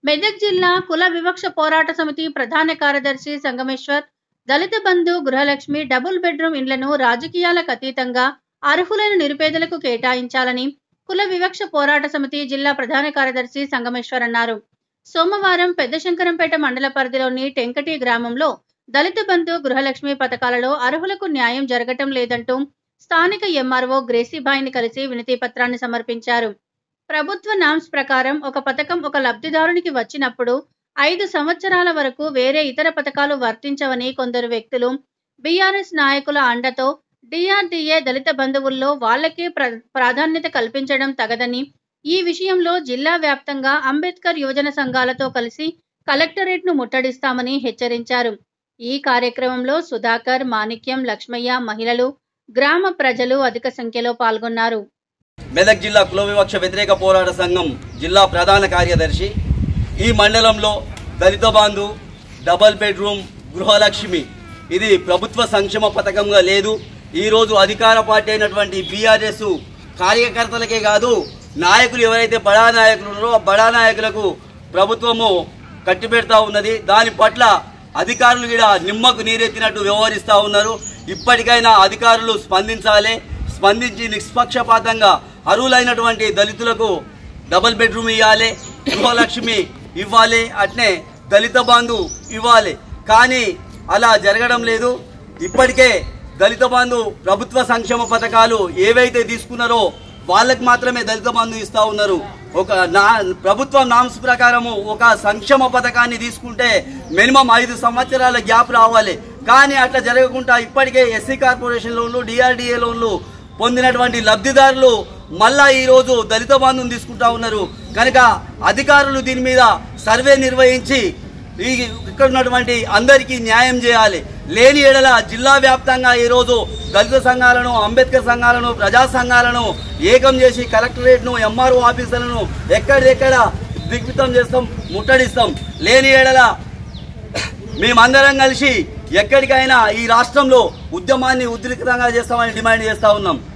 మెదక్ జిల్లా కుల వివక్ష పోరాట సమితి ప్రధాన కార్యదర్శి సంగమేశ్వర్ దళిత బంధు గృహలక్ష్మి డబుల్ బెడ్రూమ్ ఇండ్లను రాజకీయాలకు అతీతంగా అర్హులైన నిరుపేదలకు కేటాయించాలని కుల వివక్ష పోరాట సమితి జిల్లా ప్రధాన కార్యదర్శి సంగమేశ్వర్ అన్నారు. సోమవారం పెద్దశంకరంపేట మండల పరిధిలోని టెంకటి గ్రామంలో దళిత బంధు గృహలక్ష్మి పథకాలలో అర్హులకు న్యాయం జరగటం లేదంటూ స్థానిక ఎంఆర్ఓ గ్రేసీబాయిని కలిసి వినతి పత్రాన్ని సమర్పించారు. ప్రభుత్వ నామ్స్ ప్రకారం ఒక పథకం ఒక లబ్ధిదారునికి వచ్చినప్పుడు 5 సంవత్సరాల వరకు వేరే ఇతర పథకాలు వర్తించవని కొందరు వ్యక్తులు బీఆర్ఎస్ నాయకుల అండతో డిఆర్డీఏ దళిత బంధువుల్లో వాళ్లకే ప్రాధాన్యత కల్పించడం తగదని, ఈ విషయంలో జిల్లా వ్యాప్తంగా అంబేద్కర్ యువజన సంఘాలతో కలిసి కలెక్టరేట్ను ముట్టడిస్తామని హెచ్చరించారు. ఈ కార్యక్రమంలో సుధాకర్, మాణిక్యం, లక్ష్మయ్య, మహిళలు, గ్రామ ప్రజలు అధిక సంఖ్యలో పాల్గొన్నారు. మెదక్ జిల్లా కుల వివక్ష వ్యతిరేక పోరాట సంఘం జిల్లా ప్రధాన కార్యదర్శి. ఈ మండలంలో దళిత బంధు, డబల్ బెడ్రూమ్, గృహలక్ష్మి ఇది ప్రభుత్వ సంక్షేమ పథకంగా లేదు. ఈరోజు అధికార పార్టీ అయినటువంటి బీఆర్ఎస్ కార్యకర్తలకే కాదు, నాయకులు ఎవరైతే బడా నాయకులు ఉన్నారో ఆ బడా నాయకులకు ప్రభుత్వము కట్టిపెడతా ఉన్నది. దాని పట్ల అధికారులు కూడా నిమ్మకు నీరెత్తినట్టు వ్యవహరిస్తూ ఉన్నారు. ఇప్పటికైనా అధికారులు స్పందించాలి. స్పందించి నిష్పక్షపాతంగా అర్హులైనటువంటి దళితులకు డబుల్ బెడ్రూమ్ ఇవ్వాలి, గృహలక్ష్మి ఇవ్వాలి, అట్నే దళిత బంధు ఇవ్వాలి. కానీ అలా జరగడం లేదు. ఇప్పటికే దళిత బంధు ప్రభుత్వ సంక్షేమ పథకాలు ఏవైతే తీసుకున్నారో వాళ్ళకి మాత్రమే దళిత బంధు ఇస్తా ఉన్నారు. ప్రభుత్వం నామ్స్ ప్రకారము ఒక సంక్షేమ పథకాన్ని తీసుకుంటే మినిమం 5 సంవత్సరాల గ్యాప్ రావాలి. కానీ అట్లా జరగకుండా ఇప్పటికే ఎస్సీ కార్పొరేషన్ లోన్లు, డిఆర్డీఏ లోన్లు పొందినటువంటి లబ్ధిదారులు మళ్ళా ఈరోజు దళిత బంధుని తీసుకుంటా ఉన్నారు. కనుక అధికారులు దీని మీద సర్వే నిర్వహించి ఇక్కడ ఉన్నటువంటి అందరికీ న్యాయం చేయాలి. లేని ఎడల జిల్లా వ్యాప్తంగా ఈరోజు దళిత సంఘాలను, అంబేద్కర్ సంఘాలను, ప్రజా సంఘాలను ఏకం చేసి కలెక్టరేట్ను, ఎంఆర్ఓ ఆఫీసులను ఎక్కడెక్కడ దిగ్వితం చేస్తాం, ముట్టడిస్తాం. లేని ఎడల మేమందరం కలిసి ఎక్కడికైనా ఈ రాష్ట్రంలో ఉద్యమాన్ని ఉధృతంగా చేస్తామని డిమాండ్ చేస్తా ఉన్నాం.